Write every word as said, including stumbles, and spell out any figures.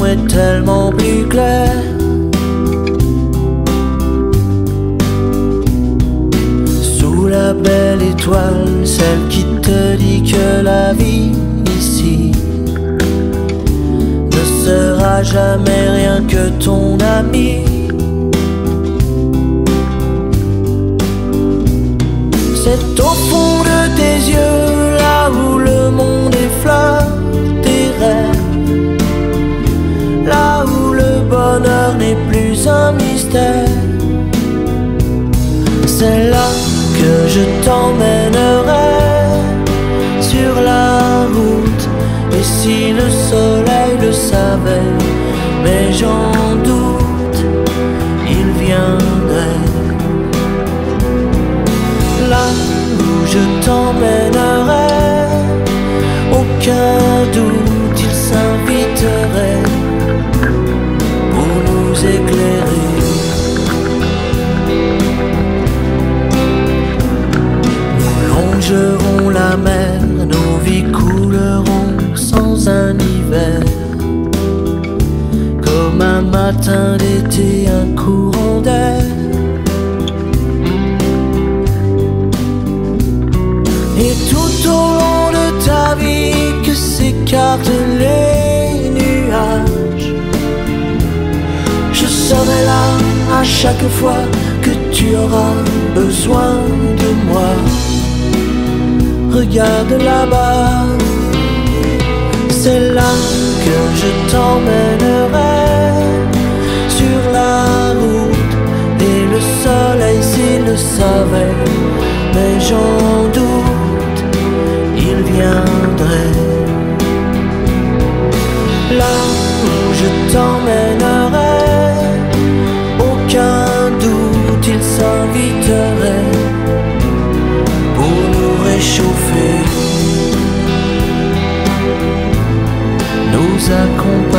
est tellement plus clair. Sous la belle étoile, celle qui te dit que la vie ici ne sera jamais rien que ton ami. C'est au fond de tes yeux, là où le monde effleure tes rêves, là où le bonheur n'est plus un mystère. C'est là que je t'emmènerai sur la route. Et si le soleil le savait, mais j'en doute, il viendrait. Là où je t'emmènerai, aucun doute, il s'inviterait pour nous éclairer. Nous longerons la mer, nos vies couleront sans un hiver, comme un matin d'été, un courant d'air. Et tout au long de ta vie que s'écartent les nuages, je serai là à chaque fois que tu auras besoin de moi. Regarde là-bas, c'est là que je t'emmènerai sur la route. Et le soleil s'il le savait, mais j'en doute, il viendrait. Là où je t'emmènerai, aucun doute, il s'inviterait pour nous réchauffer, nous accompagner.